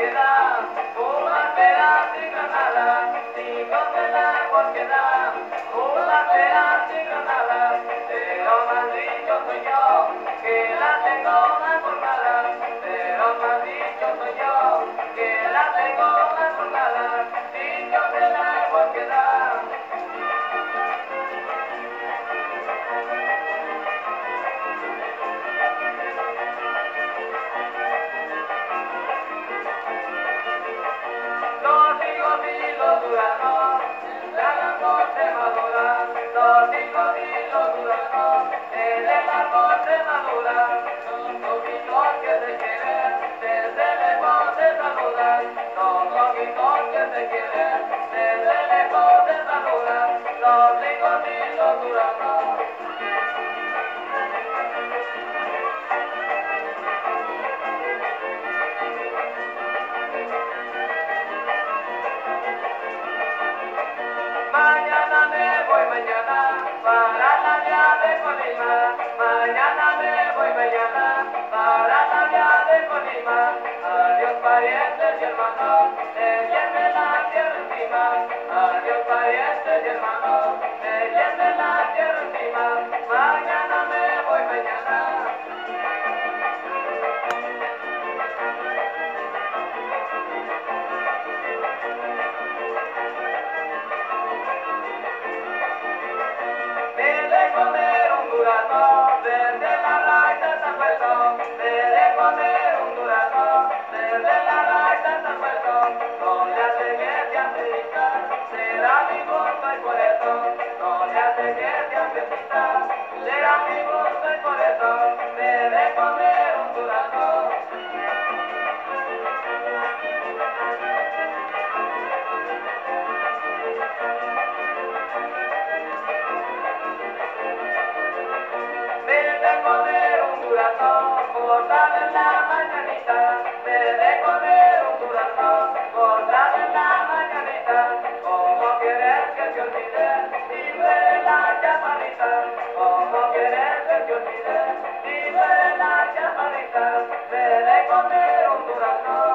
queda, uvas peras y granadas, hijos del árbol que da, uvas peras y granadas, pero más dicho soy yo, que la tengo más colgada, pero más dicho soy yo, que la tengo más colgada, hijos del árbol que da. Los higos y los duraznos, la árbol se madura. Los higos y los duraznos, en el árbol se madura. Los ojitos que se quieren, desde lejos se saludan. Los ojitos que se quieren, desde lejos se saludan. Los higos y los duraznos. Mañana me voy mañana para la vía de Colima. Mañana me voy mañana para la vía de Colima. Adiós parientes y hermanos, de la tierra encima. Adiós parientes y hermanos, de la tierra encima. Mañana me voy mañana. Me de comer un durazno, desde la raíz hasta el puerto. Me de comer un durazno, desde la raíz hasta el puerto. No le hace que sea feliz, será mi gusto y por eso. No le hace que sea feliz, será mi gusto y por eso. Me de comer un durazno. Me de comer un durazno, cortado en la mañanita. Me de comer un durazno, cortado en la mañanita. ¿Cómo quieres que se olvide? Dime la chaparrita. ¿Cómo quieres que se olvide? Dime la chaparrita. Me de comer un durazno.